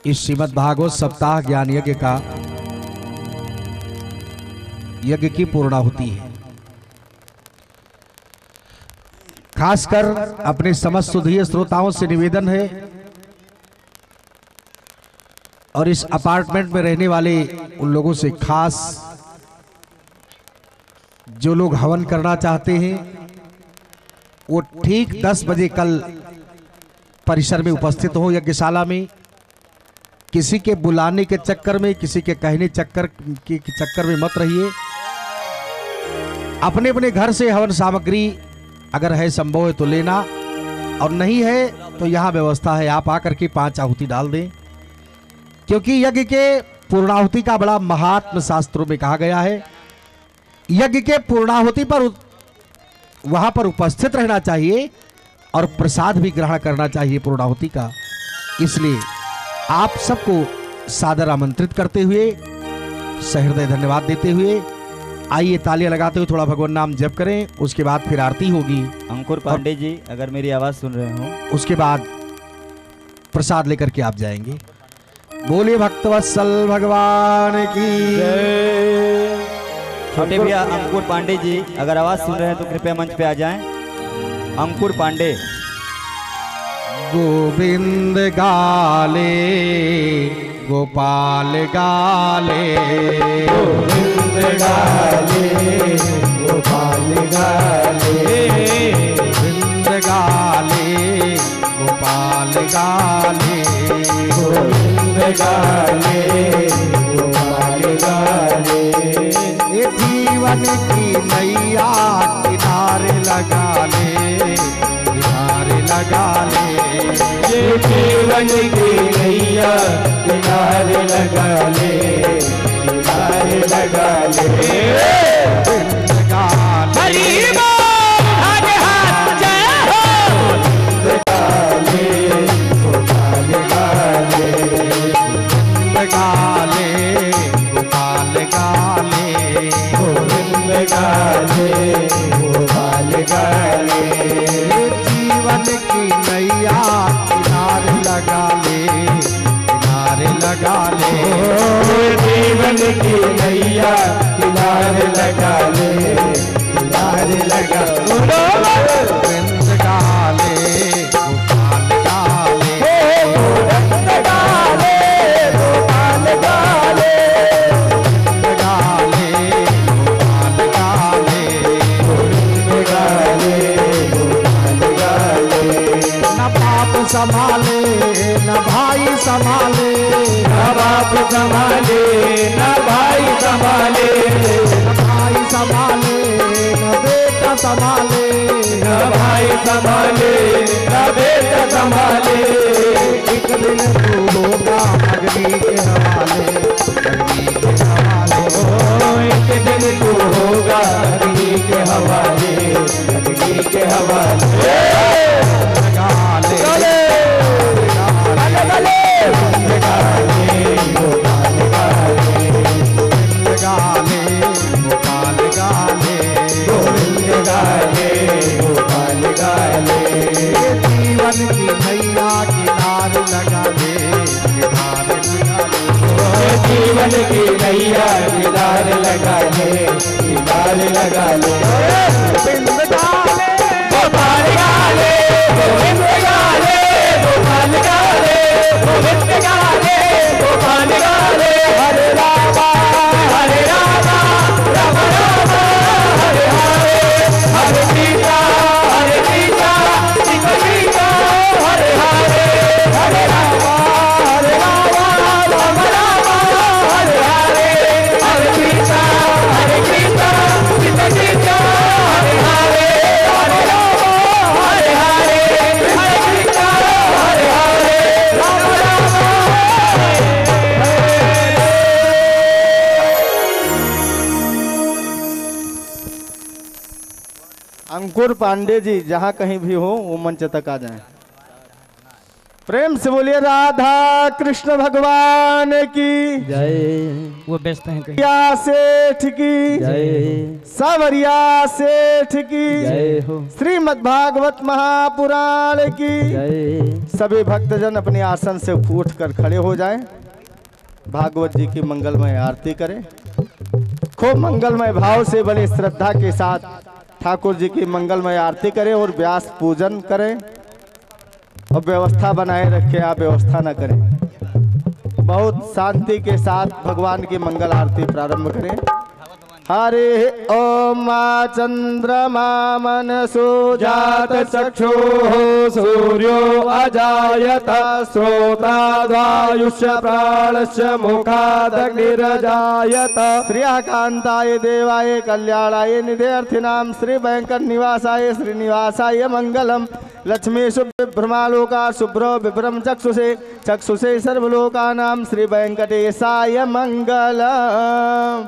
इस श्रीमद् भागवत सप्ताह ज्ञान यज्ञ का यज्ञ की पूर्णाहुति है। खासकर अपने समस्त सुधीय श्रोताओं से निवेदन है और इस अपार्टमेंट में रहने वाले उन लोगों से खास, जो लोग हवन करना चाहते हैं वो ठीक 10 बजे कल परिसर में उपस्थित हो यज्ञशाला में। किसी के बुलाने के चक्कर में, किसी के कहने के चक्कर में मत रहिए। अपने अपने घर से हवन सामग्री अगर है संभव है तो लेना, और नहीं है तो यहाँ व्यवस्था है, आप आकर के 5 आहुति डाल दें। क्योंकि यज्ञ के पूर्णाहुति का बड़ा महात्म शास्त्रों में कहा गया है। यज्ञ के पूर्णाहुति पर वहां पर उपस्थित रहना चाहिए और प्रसाद भी ग्रहण करना चाहिए पूर्णाहुति का। इसलिए आप सबको सादर आमंत्रित करते हुए, सहृदय धन्यवाद देते हुए, आइए तालियां लगाते हुए थोड़ा भगवान नाम जप करें। उसके बाद फिर आरती होगी। अंकुर पांडे जी, अगर मेरी आवाज सुन रहे हो, उसके बाद प्रसाद लेकर के आप जाएंगे। बोलिए भक्तवत्सल भगवान की जय। छोटे भैया अंकुर पांडे जी अगर आवाज सुन रहे हैं तो कृपया मंच पे आ जाएं। अंकुर पांडे। गोविंद गाले गोपाल गाले, गोविंद गाले गोपाल गाले, गोविंद गाले गोपाल गाले, गोविंद गाले गोपाल गाले। ये जीवन की नैया किनारे लगा ले, किनारे लगा ले। ये जीवन की नैया किनारे लगा ले, किनारे लगा ले। हरि बोल, आगे हाथ जय हो। गाले गोपाल गाले, गाले गोपाल गाले, गोविंद गाले गोपाल गाले। जीवन की नैया किनारे लगा ले, किनारे लगा ले। जीवन की नैया किनारे लगा ले, किनारे लगा ले। गोविंद गाले गोपाल गाले, गोविंद गाले गोपाल गाले, गाले गोपाल गाले। गोविंद गाले गोपाल गाले। न बाप संभाले न भाई संभाले, न बाप संभाले न भाई संभाले, न भाई संभाले न बेटा संभाले, न भाई संभाले न बेटा संभाले। एक दिन तू होगा अग्नि के हवाले, अग्नि के हवाले। ओ एक दिन तू होगा अग्नि के हवाले, अग्नि के हवाले। गाले गाले गाले गोपाल गाले, गाले गोपाल गाले, गोविंद गाले गोपाल गाले। जीवन की नैया किनारे लगा ले, किनारे लगा ले। जीवन की नैया किनारे लगा ले, किनारे लगा ले। गोविंद गाले गोपाल गाले, गोविंद गाले गोपाल गाले, गोविंद गाले गोपाल गाले। हरे रामा हरे रामा, राम राम हरे हरे, हरे सीता सीता, सीता हरे हरे, हरे रामा राम राम हरे हरे, हरे सीता सीता, सीता हरे हरे, हरे राम हरे हरे, हरे सीता हरे हरे, राम राम अंकुर पांडे जी जहाँ कहीं भी हो वो मंच तक आ जाएं। प्रेम से बोलिए राधा कृष्ण भगवान की जय। वो व्यस्त हैं कहीं। या सेठ की जय। सावरिया सेठ की जय हो। श्रीमद् भागवत महापुराण की जय। सभी भक्तजन अपने आसन से उठ कर खड़े हो जाएं। भागवत जी की मंगलमय आरती करें। खूब मंगलमय भाव से बड़ी श्रद्धा के साथ ठाकुर जी की मंगलमय आरती करें और व्यास पूजन करें और व्यवस्था बनाए रखें, आप व्यवस्था न करें। बहुत शांति के साथ भगवान की मंगल आरती प्रारंभ करें। हरे ओम चंद्रमा मनसो जात चक्षुः सूर्यो अजायत श्रोत्रादायुष्य प्राणस्य मुखादग्निरजायत श्रियकांताय देवाय कल्याणाय निधेऽर्थिनां श्री वेंकट निवासाय श्रीनिवासाय मंगलम। लक्ष्मी शुभ्रमालोका शुभ्रो विभ्रम चक्षुषे सर्वलोकानां श्री वेंकटेशाय मंगलम।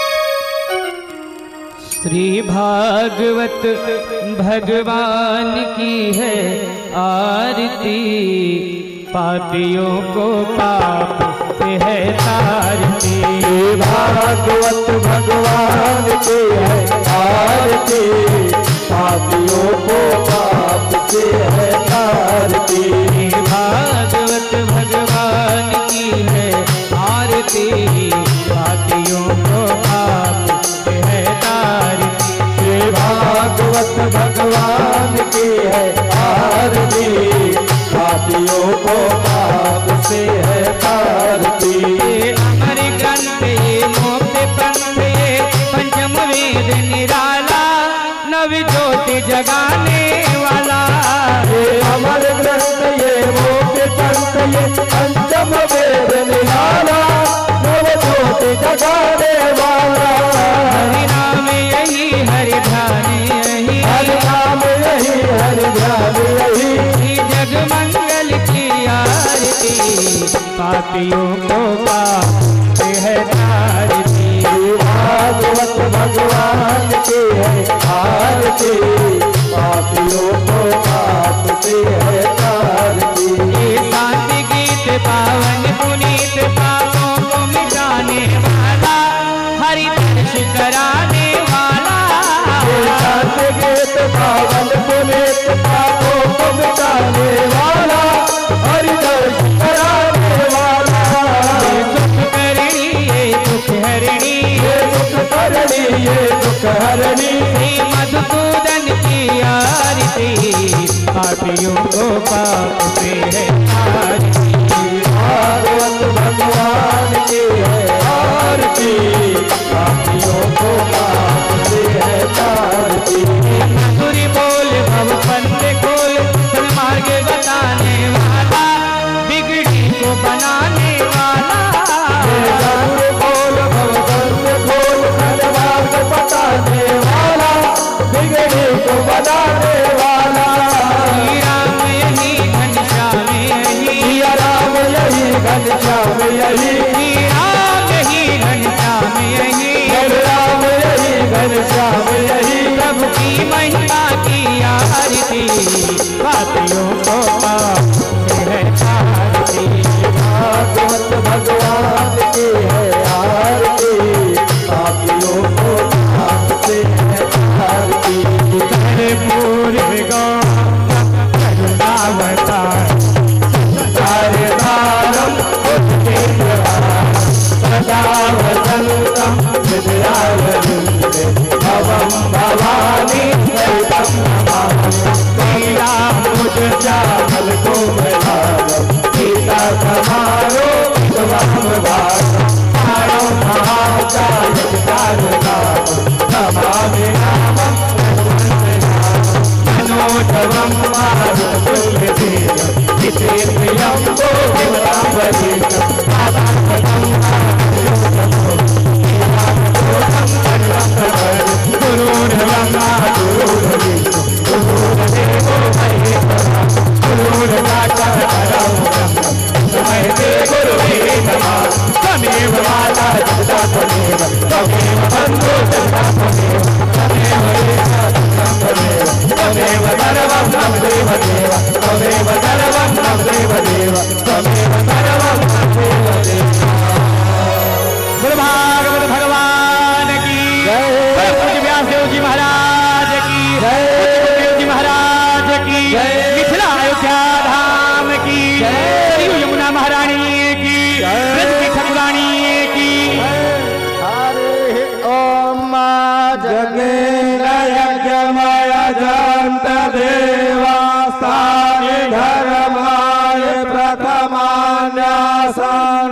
श्री भागवत भगवान की है आरती, पापियों को पाप से है तारती। श्री भागवत भगवान की है आरती, पापियों को पाप से है तारती। भागवत भगवान की है आरती, पापियों को पाप से है तारती। श्री भागवत भगवान की है आरती, पापियों को पाप से है तारती। अमर ग्रंथ ये मोक्ष पंथ ये पंचम वेद निराला, नव ज्योति जगाने वाला। ये अमर ग्रंथ ये मोक्ष पंथ ये पंचम वेद निराला, नव ज्योति जगाने वाला। हरि नाम यही हरि ध्यान यही, हरि नाम यही हरि ध्यान यही। जग मंगल की आरती, पापियों को पाप से है तारती। भागवत भगवान की है आरती, पापियों को पाप से है तारती। ये शांति गीत पावन पुनीत, पापों को मिटाने वाला, हरि दर्श कराने वाला। शांति गीत पावन पुनीत, पापों को मिटाने वाला, हरि दर्श कराने वाला। ये सुख करणी ये दुख हरणी, ये दुख करणी ये दुख हरणी। श्री मधुसूदन की आरती, पापियों को पाप से है तारती। भागवत भगवान की है आरती, पापियों को पाप से है तारती। मधुरी बोल भव पंथ खोल, सन्मार्ग बताने वाला, बिगड़ी को बनाने वाला। मधुर बोल भवबंध खोल, सन्मार्ग बताने वाला, बिगड़ी को बनाने वाला। श्री राम यही घनश्याम यही, सिया राम यही घनश्याम यही, श्री राम यही घनश्याम यही। राम यही घनश्याम यही। प्रभु की महिमा की आरती, पापियों को पाप से है तारती। भागवत भगवान की है आरती, पापियों को पाप से है तारती। पूर्व करुणावतार, कार्यधारम सदा वसंतम विद्यावरुंधे भवम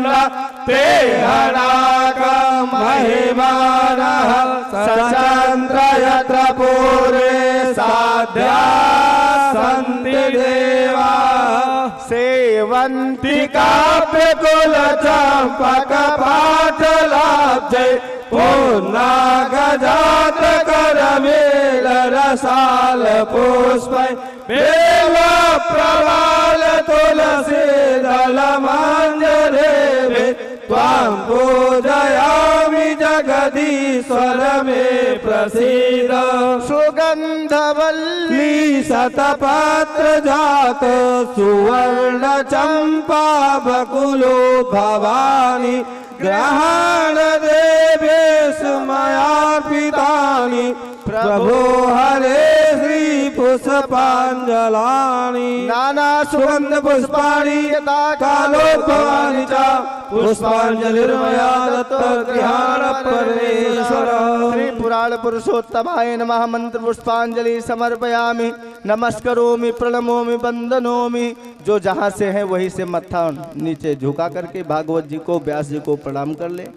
ते हराक महिमानः सचन्द्र यत्र पूरे साध्या सन्ति देवा सेवन्ति काव्यकुल चम्पक पाटलाब्जे पूर्णा गजात करमेल रसाल पुष्प बेल प्रवाल तुलसी दल मंजरे त्वां पूजयामि जगदीश्वर मे प्रसीद सुगंधवल्ली शतपत्र जात सुवर्ण चंपा बकुलो भवानी ग्रहण देवे सुमयार्पितानि प्रभो हरे श्री पुष्पांजलानि नाना सुगंध पुष्पाणि यथा कालोद्भवानि च पुष्पांजलिर्मया दत्तगृहाण परमेश्वर श्री पुराण पुरुषोत्तमाय नमः मंत्र पुष्पांजलि समर्पयामि नमस्करोमि प्रणमोमि वंदनोमि। जो जहाँ से है वहीं से मत्था नीचे झुका करके भागवत जी को व्यास जी को प्रणाम कर ले।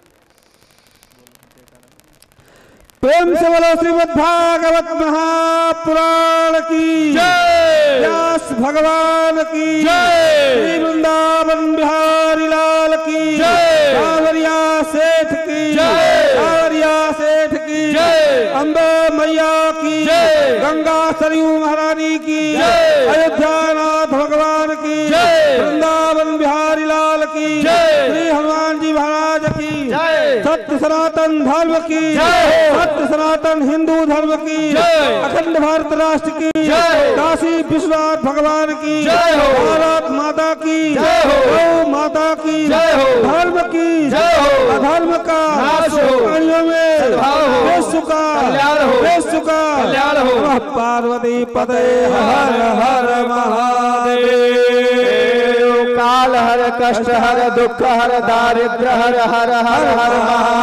प्रेम से बोलो श्रीमद् भागवत महापुराण की जय, व्यास भगवान की जय, श्री वृंदावन बिहारी लाल की जय, कांवरिया सेठ की जय, कांवरिया सेठ की जय, अम्बे मैया की जय, गंगा सरयू महारानी की जय, अयोध्यानाथ भगवान की जय, वृंदावन बिहारी लाल की जय, श्री हनुमान जी महाराज की जय, सत्य सनातन धर्म की जय, सत्य सनातन हिंदू धर्म की जय, अखंड भारत राष्ट्र की जय, काशी विश्वनाथ भगवान की जय, भारत माता की जय, गौ माता की जय, धर्म की जय, अधर्म का नाश हो, में विश्व का कल्याण हो, विश्व का कल्याण हो। पार्वती पते हर हर महादेव। काल हर कष्ट हर दुख हर दारिद्र हर हर हर हर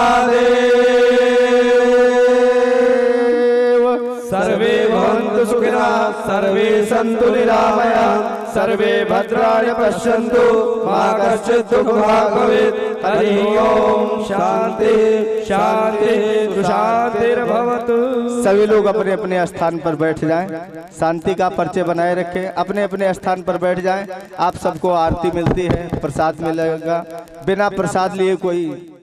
महादेव। सर्वे भवन्तु सुखिनः सर्वे सन्तु निरामयाः सर्वे भद्राणि पश्यन्तु मा कश्चित् दुःखभाग् भवेत्। हरि ओम शांति शांति शांतिर्भवतु। सभी लोग अपने अपने स्थान पर बैठ जाएं, शांति का परिचय बनाए रखें, अपने अपने स्थान पर बैठ जाएं। आप सबको आरती मिलती है, प्रसाद मिलेगा, बिना प्रसाद लिए कोई